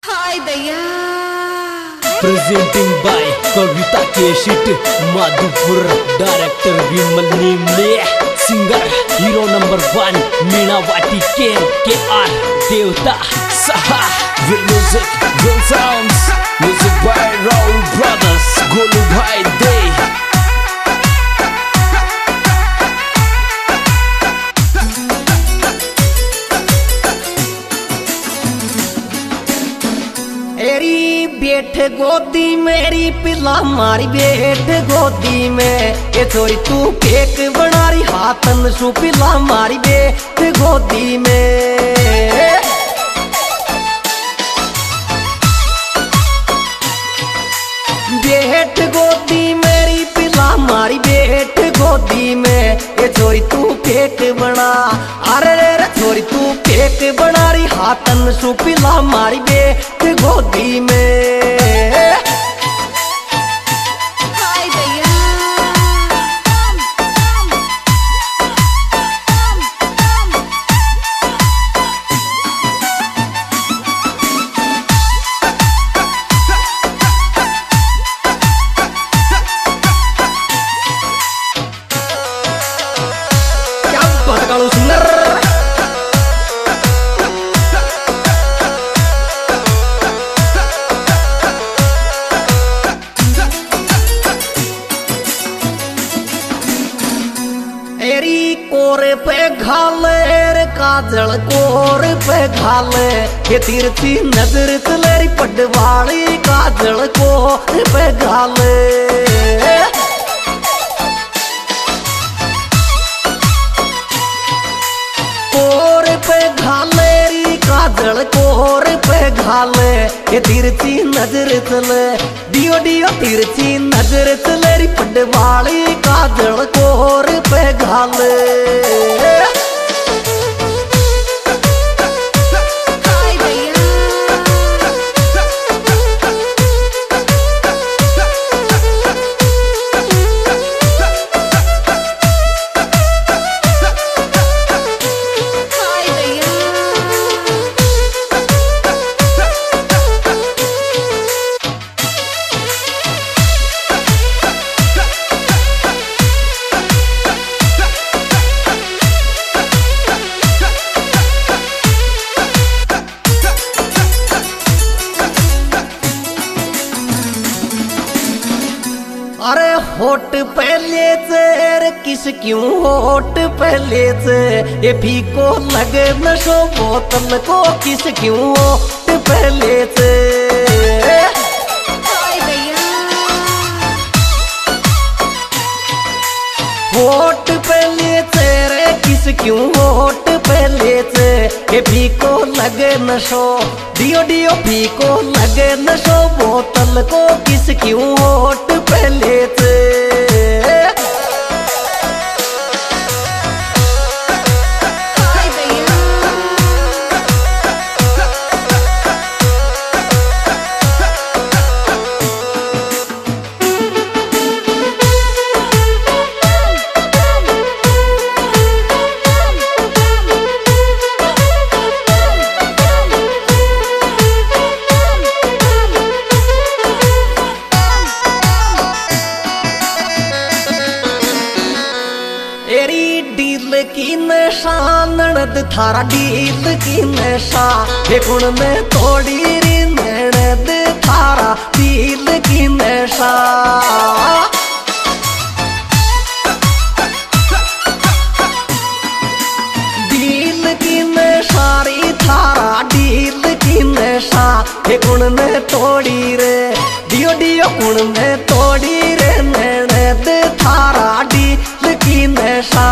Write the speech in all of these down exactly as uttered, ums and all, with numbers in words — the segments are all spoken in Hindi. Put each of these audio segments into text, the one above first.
हाय दया प्रेजेंटिंग बाय कविता केशिट माधुपुर डायरेक्टर विमल निमले singer hero number one Meena वाटी के के आर देवता सहा with music with sounds music by Rahul brothers Golu भाई दे मेरी बैठ गोदी मेरी पिला मारी बैठ गोदी में ये छोरी तू केक बना रही हाथन सु पिला मारी बैठ गोदी में बैठ गोदी मेरी पिला मारी बैठ गोदी में ये छोरी तू केक बना अरे रे छोरी तू केक बना रही हाथन सु पिला मारी बैठ गोदी में क्या बात कालू सुंदर एरी कोरे पे घाले रे काजल कोरे पे घाले ये तिरछी नजर तलेरी पडवाली काजल कोरे पे घाले कोरे पे घाले री काजल कोरे पे घाले ये तिरछी नजर तले डियो डियो तिरछी नजर तलेरी पडवाली काजल कोरे पे घाले अरे होट पहले से किस क्यों होट पहले से ये फीको लगे नशो बोतल को किस क्यों होट पहले से होट पहले से रे किस क्यों होट पहले से ये फीको लगे नशो डियो डियो फीको लगे नशो बोतल को किस क्यों होट पहले से डील की नशा ननद थारा डील की नशा ये गुण में थोड़ी री ननद थारा डील की नशा डील की नशा री थारा डील की नशा ये गुण में थोड़ी रे डियो डियो गुण में थोड़ी रे ननद थारा डील की नशा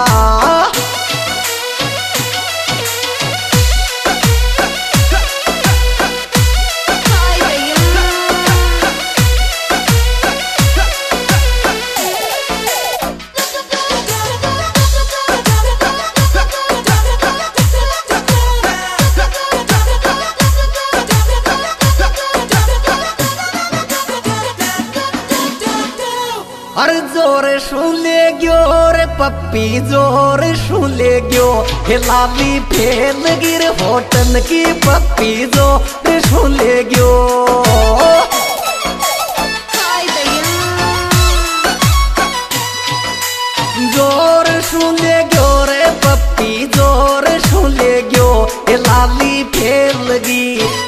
हर जोर शुले गयो रे पप्पी जोर शुले गयो हे लाली फेल गिर होटन की पप्पी जोर शुले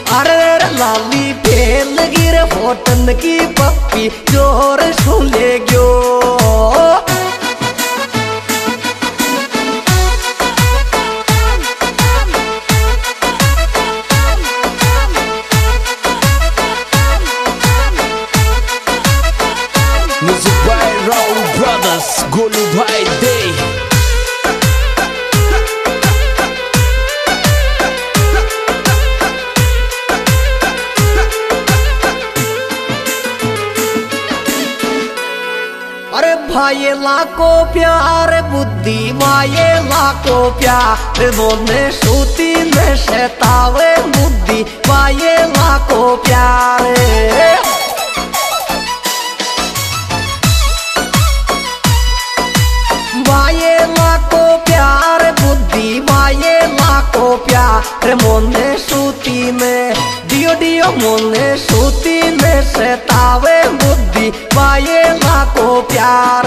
अरे लाली फेल गिर होटन की पप्पी जोर सुन ले गयो। Music by Rahul brothers, Golu भाई दे। अरे भाई लाको प्यार बुद्धि माये लाको प्यार बोने सूती में शैतावे बुद्धि माये लाको प्यार। माये लाको प्यार बुद्धि माये लाको प्यार मोने सूती में डियो डियो मोने सूती में शैतावे बुद्धि माये लाको प्यार।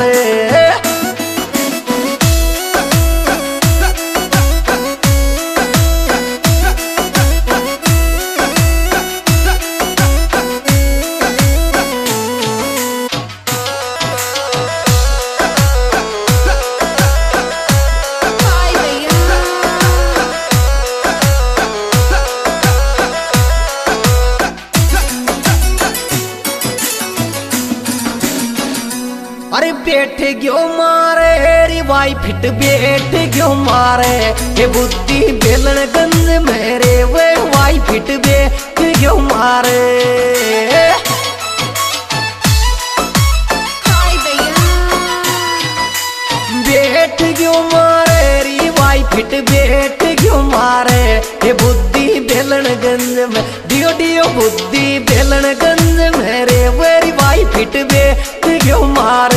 अरे बैठ गयो मारे री वाई फिट बैठ गयो मारे ये बुद्धि बेलन गंज मेरे वे वाई फिट बैठ गयो मारे। बैठ गयो मारे री वाई फिट बैठ गयो मारे ये बुद्धि बेलन गंज में डियो डियो बुद्धि बेलन गंज मेरे वेरी वाई फिट बैठ गयो मारे।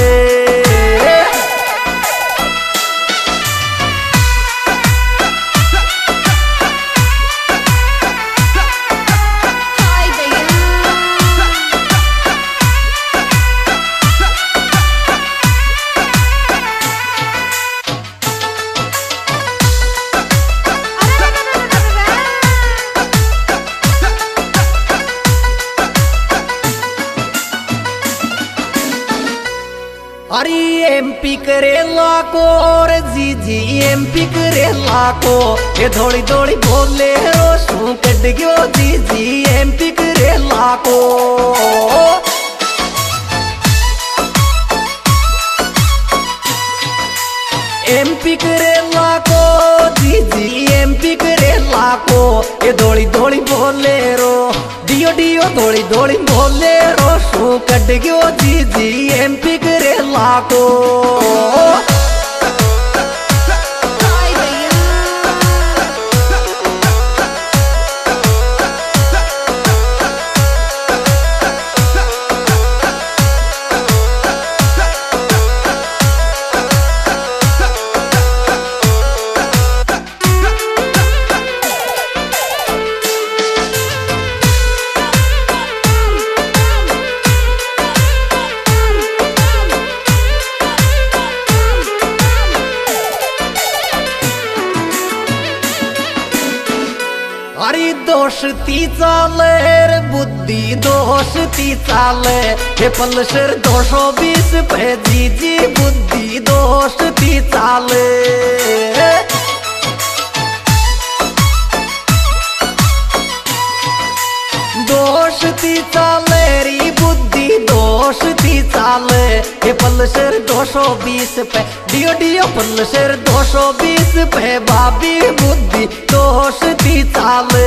अरे एमपी करेला को और जी जी एमपी करेला को ये थोड़ी थोड़ी बोले रोशू कट गयो जी जी एमपी करेला को। एमपी करेला को जी जी एमपी करेला को ये थोड़ी थोड़ी बोले रो डियो डियो थोड़ी थोड़ी बोले रो शू कट गयो जी जी एमपी करेला को। अरे दोषती चाले रे बुद्धि दोषती चाले हे पल्सर दो सौ बीस पे जी जी बुद्धि दोषती चाले। दोषती चाले री बुद्धि दोषती चाले हे पल्सर दो सौ बीस पे डियो डियो पल्सर दो सौ बीस पे भाभी बुद्धि दोषती चाले।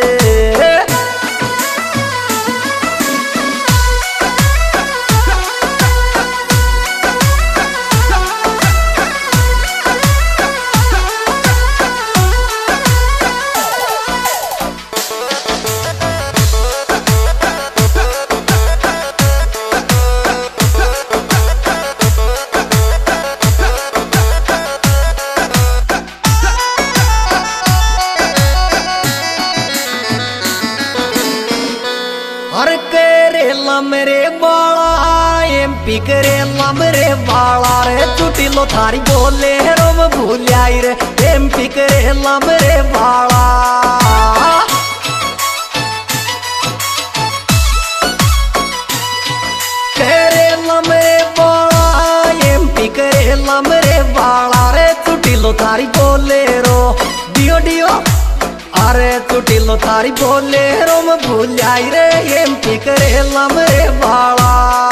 मेरे बाला एमपी करेला मेरे बाला रे छुट्टी लो थारी बोले रोम भूलियाई रे एमपी करेला मेरे बाला। चुटिलो थारी बोलेरो डियो डियो अरे चुटिलो थारी बोलेरो में भूल जाई रे एमपी करेला मेरे बाला।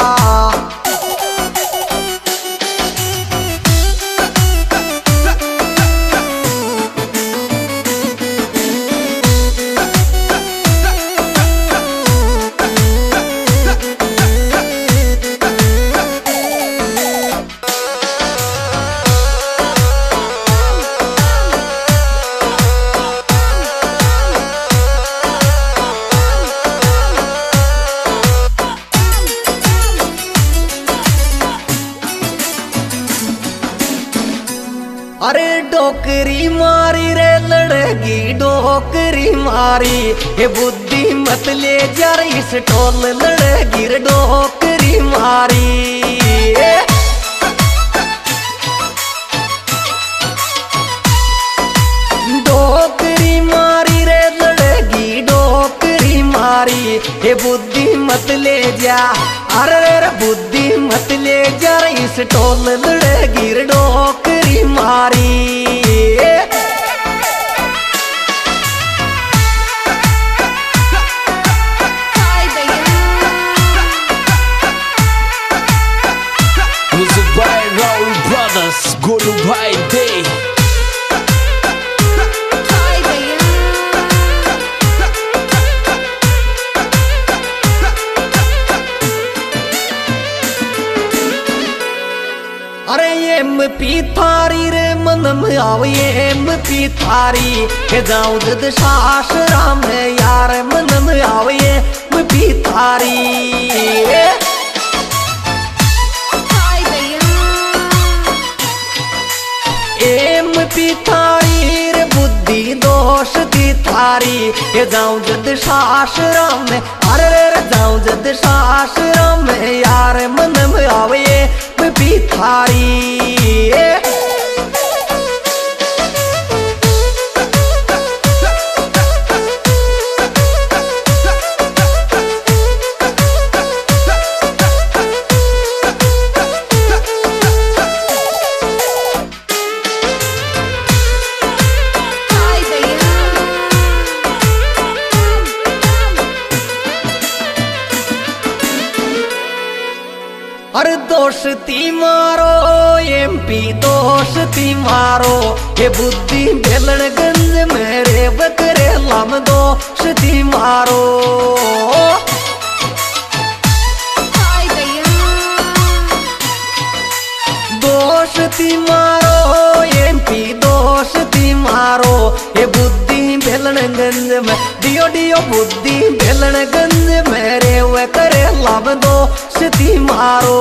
अरे डोकरी मारी रे लड़गी डोकरी मारी हे बुद्धि मत ले जा इस टोल लड़गी रे डोकरी मारी। डोकरी मारी रे लड़गी डोकरी मारी हे बुद्धि मत ले जा अरे रे बुद्धि मत ले जा इस टोल लड़गी रे डोकरी मारी। Music by Raul Brothers, Guru Bhai Day. अरे एम पी थारी रे मन में आवे एम पी थारी के जाऊं जद सास राम है यार मन में आवे एम पी थारी। एम पी थारी रे बुद्धि दोष की थारी के जाऊं जद सास राम है अरे रे जाऊं जद सास राम है यार मन में आवे भी थारी। अरे दोस्ती मारो एमपी दोस्ती मारो ये बुद्धि बेलनगंज मेरे बकरे लाम दोस्ती मारो। दोस्ती मारो एमपी दोस्ती मारो ये बुद्धि बेलनगंज में डियो डियो बुद्धि बेलनगंज मेरे वे करे लाभ दोस्ती मारो।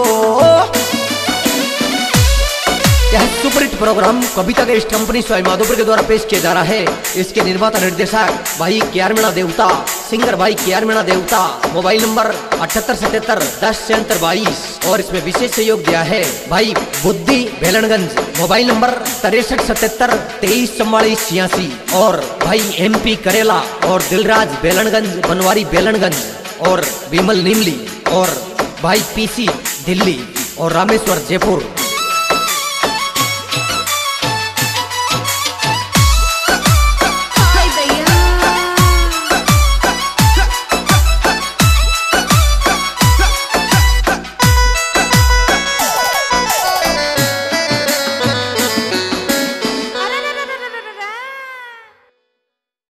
यह सुपरहिट प्रोग्राम कविता के इष्ट कंपनी स्वामी माधोपुर के द्वारा पेश किया जा रहा है। इसके निर्माता निर्देशक भाई के आर मीणा देवता, सिंगर भाई के आर मीणा देवता। मोबाइल नंबर अठहत्तर सतहत्तर दस छिहत्तर बाईस और इसमें विशेष सहयोग दिया है भाई बुद्धि बेलनगंज। मोबाइल नंबर तिरसठ सतहत्तर तेईस चौवालीस छियासी और भाई एमपी करेला और दिलराज बेलनगंज, बनवारी बेलनगंज और विमल निमली और भाई पीसी दिल्ली और रामेश्वर जयपुर।